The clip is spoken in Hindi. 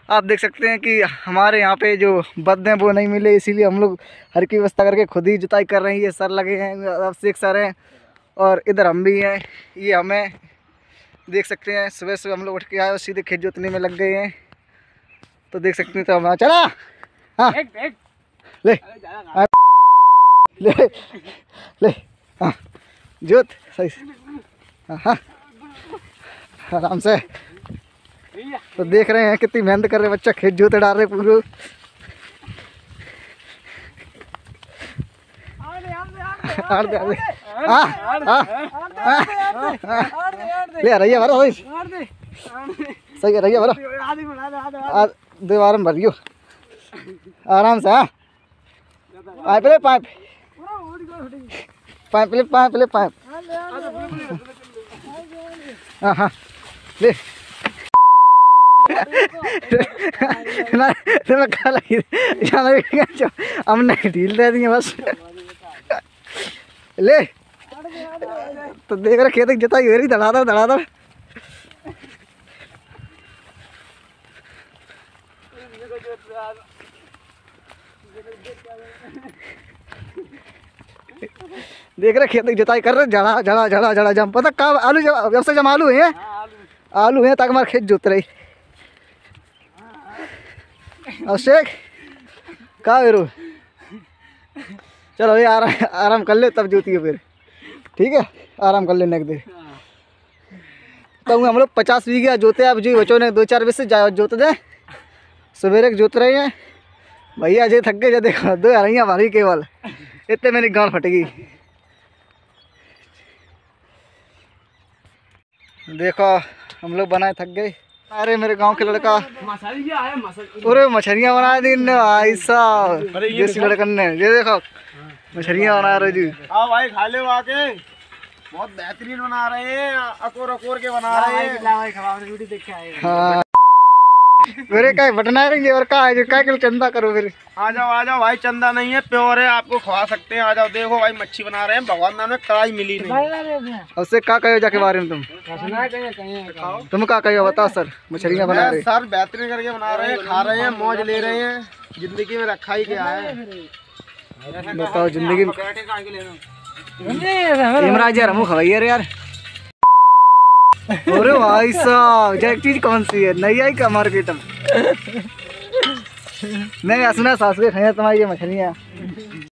आप देख सकते हैं कि हमारे यहाँ पे जो बद हैं वो नहीं मिले, इसीलिए हम लोग हर की व्यवस्था करके खुद ही जुताई कर रहे हैं। ये सर लगे हैं, अभिषेक सर हैं और इधर हम भी हैं। ये हमें देख सकते हैं सुबह सुबह हम लोग उठ के आए और सीधे खेत जोतने में लग गए हैं। तो देख सकते हैं तो हम चला हाँ ले ले ले हाँ जोत सही हाँ आराम से। तो देख रहे हैं कितनी मेहनत कर रहे बच्चा, खेत जोते डाल रहे पूरे। ले रही है भरो सही है, रही है भरो दीवार में भरियो आराम से। हाँ पाइप ले पाइप पाइप ले पाइप ले पाइप हाँ हाँ ले हमने ढील दे दी बस ले। तो देख रहे खेत जोताई हो रही, धड़ा दो देख रहे खेत जोताई कर रहे, झड़ा झड़ा झड़ा झड़ा जम पता कब आलू जब से जम आलू है आलू है तक हमारे खेत जोत रही। अभिषेक कहाँ बेरू चलो ये आराम कर ले तब जोती है फिर, ठीक है आराम कर लेने दे। तो हम लोग 50 बीघा जोते हैं, अब जो बच्चों ने 2-4 बजे से जोत दे, सवेरे जोत रहे हैं भैया जे थक गए। जो देखो 2 हरियाँ भारी केवल इतने मेरी गांड फटेगी। देखो हम लोग बनाए थक गए। अरे मेरे गांव के लड़का अरे मछलियाँ बना दी भाई साहब, देसी लड़कन ने। ये देखो मछलियाँ बना रहे जी। हाँ भाई खा ले आके, बहुत बेहतरीन बना रहे हैं, अकोर के बना रहे हैं। हाँ मेरे का बटना रहेंगे और का है क्या चंदा करो फिर। आ जाओ भाई, चंदा नहीं है प्योर है, आपको खवा सकते हैं। आ जाओ देखो भाई मच्छी बना रहे हैं, भगवान नाम में कड़ाई मिली नहीं। उससे क्या कहो जाके बारे में तुम क्या कहो बताओ सर। मछलियाँ बना रहे सर बेहतरीन करके बना रहे हैं, खा रहे हैं, मौज ले रहे हैं। जिंदगी में रखा ही क्या है बताओ जिंदगी में। इमराज यार हम खवाइए यार। अरे भाई साहब एक चीज कौन सी है नई आई का मार्केट में। नहीं सुना सास के खाया तुम्हारी ये मछलियाँ।